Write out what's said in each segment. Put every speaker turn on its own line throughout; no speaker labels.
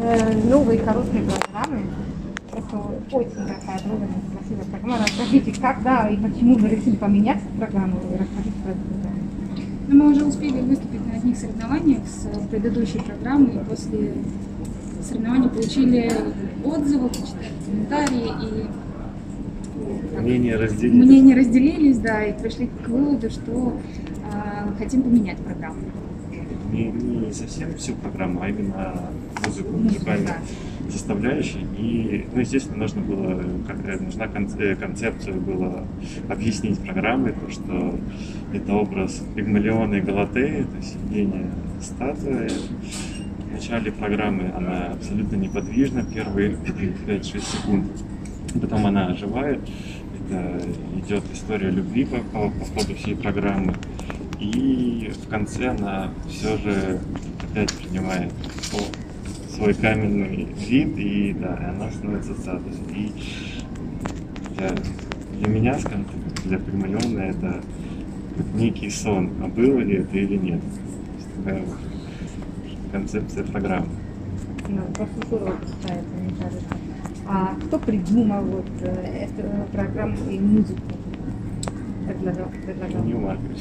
новые короткие программы. Это очень такая трудная, красивая программа. Расскажите, когда и почему вы решили поменять программу? Расскажите про эту программу.
Ну, мы уже успели выступить на одних соревнованиях с предыдущей программой. И после соревнований получили отзывы, почитали комментарии и
мнения
разделились, да, и пришли к выводу, что хотим поменять программу.
Не совсем всю программу, а именно музыкальную составляющую. И, ну, естественно, нужна концепция была объяснить программы, то, что это образ Пигмалиона и Галатеи, то есть сидение статуи. В начале программы она абсолютно неподвижна, первые 5-6 секунд. Потом она оживает. Это идет история любви по ходу всей программы. И в конце она все же опять принимает свой каменный вид, и да, она становится статусом. И для меня, скажем так, для Пигмалиона это некий сон, а было ли это или нет. Такая вот концепция программы.
Ну, просто здорово читается, мне кажется. А кто придумал вот эту программу и музыку? Предлагал?
Нил Маркович.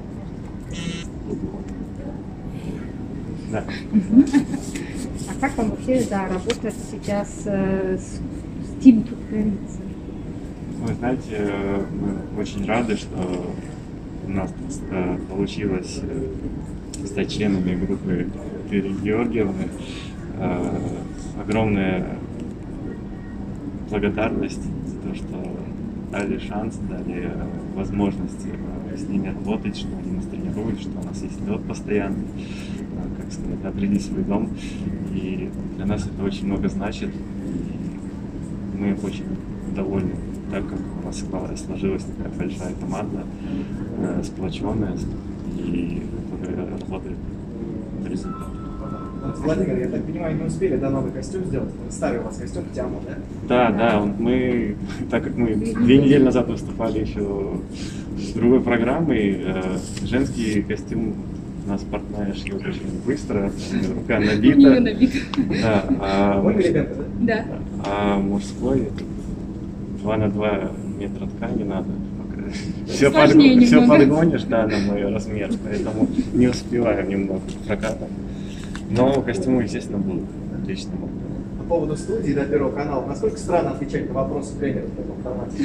Да.
А как вам вообще работать сейчас с Team Тутковицы?
Вы знаете, мы очень рады, что у нас получилось стать членами группы Веры Георгиевны. Огромная благодарность за то, что дали шанс, дали возможность с ними работать, что они нас тренируют, что у нас есть лед постоянный, как сказать, обрели свой дом. И для нас это очень много значит. И мы очень довольны, так как у нас сложилась такая большая команда, сплоченная, и которая работает в результате.
Владимир, я так понимаю, не успели новый костюм сделать? Старый у вас костюм Тиамо, да?
Да, так как мы 2 недели назад выступали еще с другой программой, женский костюм у нас портная шьет очень быстро, рука набита.
У нее набита.
Да,
Да.
а мужской 2 на 2 метра ткани надо. Все подгонишь, да, на мой размер, поэтому не успеваем немного прокатом. Но костюмы, естественно, будут отличным.
По поводу студии, до Первого канала, насколько странно отвечать на вопросы тренера в таком формате?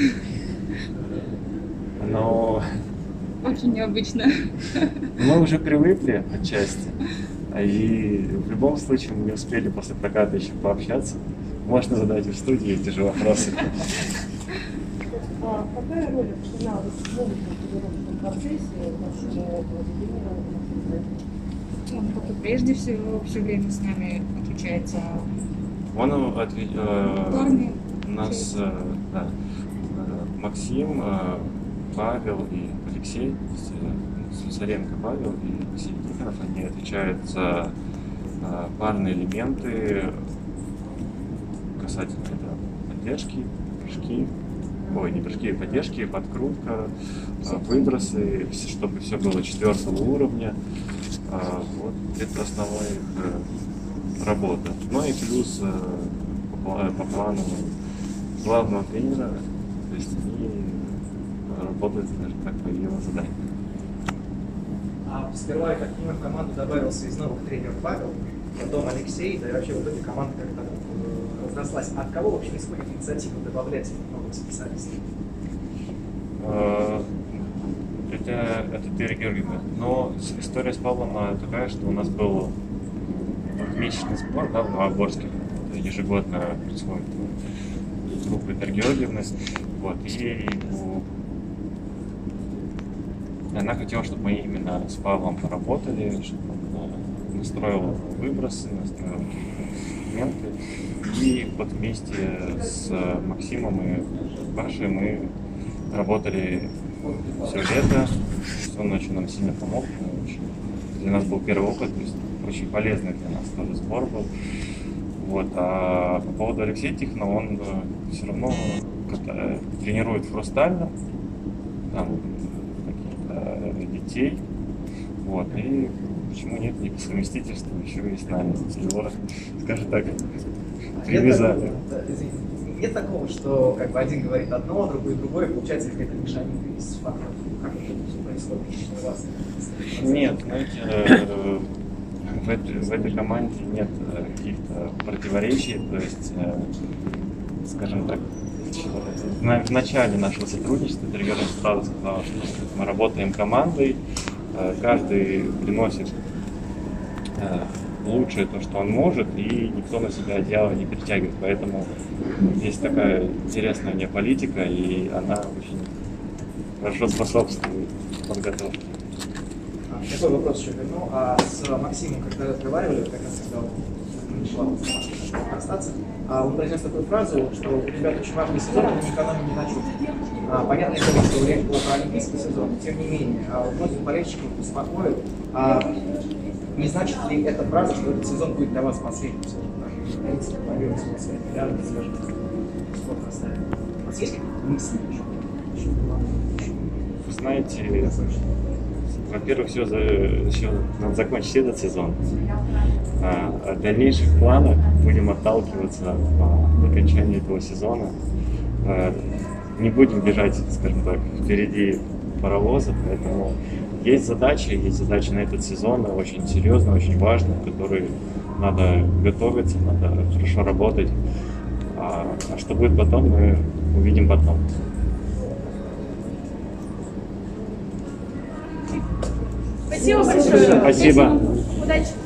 Но
очень необычно.
мы уже привыкли отчасти, и в любом случае мы не успели после проката еще пообщаться. Можно задать и в студии эти же вопросы.
А какая роль сыграла в тренировочном процессе нашего Владимира?
Он, как и прежде всего, все время с нами отличается.
Он
Парни.
у нас Максим, Павел и Алексей, Слюсаренко Павел и Алексей Тихонов, они отвечают за парные элементы касательно поддержки, прыжки, не прыжки, поддержки, подкрутка, выбросы, чтобы все было 4-го уровня. Вот это основная работа. Ну и плюс по плану главного тренера, то есть они работают, скажем так, по его заданию.
А сперва, я так понимаю, в команду добавился из новых тренеров Павел, потом Алексей, да и вообще в итоге команда как-то разрослась. От кого вообще исходит инициатива добавлять новых специалистов?
Это Вера Георгиевна. Но история с Павлом такая, что у нас был месячный сбор, да, в Новогорске. Это ежегодно происходит группа Веры Георгиевны. Вот, и она хотела, чтобы мы именно с Павлом поработали, чтобы он настроил выбросы, настроил моменты. И вот вместе с Максимом и Пашей мы работали все лето. Он очень нам сильно помог. Для нас был первый опыт, то есть очень полезный для нас тоже сбор был. Вот. А по поводу Алексея Тихонова, он все равно тренирует фрустально, там каких-то детей. Вот. И почему нет, не по совместительству, еще и с нами. Его, скажем так,
Нет
привязали.
такого, да, извините, нет такого, что как бы один говорит одно, другой другое, получается какая-то мешанина из факторов, как это все происходит у вас?
Нет, знаете, в этой команде нет каких-то противоречий, то есть, скажем так, в начале нашего сотрудничества тренер сразу сказал, что мы работаем командой, каждый приносит лучшее то, что он может, и никто на себя одеяло не перетягивает. Поэтому есть такая интересная у меня политика, и она очень хорошо способствует подготовке.
Такой вопрос еще верну. А с Максимом, когда разговаривали, как раз когда он начала остаться, он произнес такую фразу, что у тебя очень важный сезон, ты не экономи ни на чем. Понятное дело, что речь была про олимпийский сезон, тем не менее, многих болельщиков беспокоит. Не значит ли эта фраза, что этот сезон будет для вас последним? У вас есть какие-то мысли еще?
Вы знаете, во-первых, еще надо закончить этот сезон. От дальнейших планов будем отталкиваться по окончании этого сезона. Не будем бежать, скажем так, впереди паровоза, поэтому есть задачи на этот сезон, очень серьезные, очень важные, которые надо готовиться, надо хорошо работать. А что будет потом, мы увидим потом.
Спасибо большое.
Спасибо.
Удачи.